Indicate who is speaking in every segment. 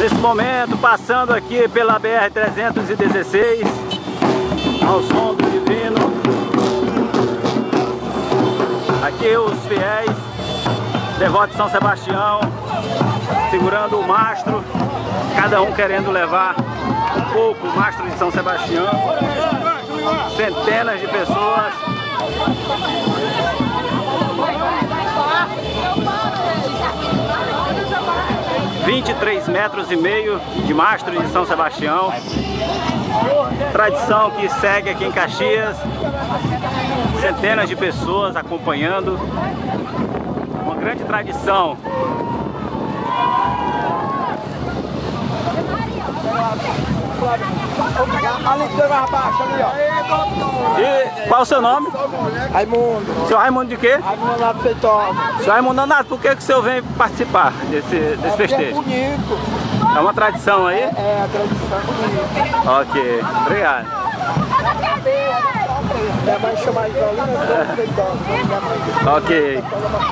Speaker 1: Nesse momento, passando aqui pela BR-316, ao som do divino. Aqui os fiéis, devotos de São Sebastião, segurando o mastro, cada um querendo levar um pouco o mastro de São Sebastião. Centenas de pessoas. (23,5 metros de mastro de São Sebastião. Tradição que segue aqui em Caxias. Centenas de pessoas acompanhando. Uma grande tradição. E qual é o seu nome?
Speaker 2: Raimundo.
Speaker 1: Seu Raimundo de quê?
Speaker 2: Raimundo Donato Feitosa.
Speaker 1: Seu Raimundo Donato, por que o senhor vem participar desse festejo?
Speaker 2: É bonito.
Speaker 1: É uma tradição aí?
Speaker 2: É, a tradição bonita.
Speaker 1: Ok, obrigado.
Speaker 2: Minha mãe chama de Donato Feitosa.
Speaker 1: Ok.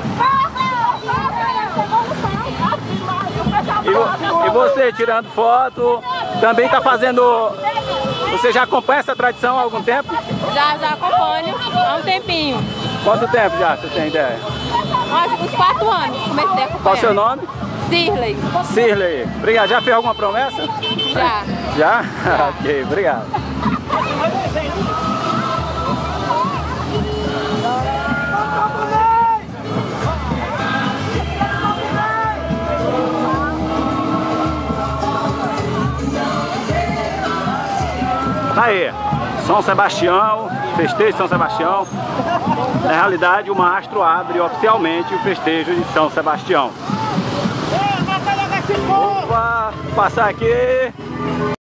Speaker 1: E você tirando foto, também está fazendo... Você já acompanha essa tradição há algum tempo?
Speaker 3: Já acompanho há um tempinho.
Speaker 1: Quanto tempo já, você tem ideia?
Speaker 3: Acho que uns 4 anos comecei a acompanhar.
Speaker 1: Qual o seu nome?
Speaker 3: Cirley.
Speaker 1: Cirley. Obrigado. Já fez alguma promessa?
Speaker 3: Já.
Speaker 1: Já? Ok, obrigado. Aí, São Sebastião, festejo de São Sebastião. Na realidade, o mastro abre oficialmente o festejo de São Sebastião. Opa, passar aqui.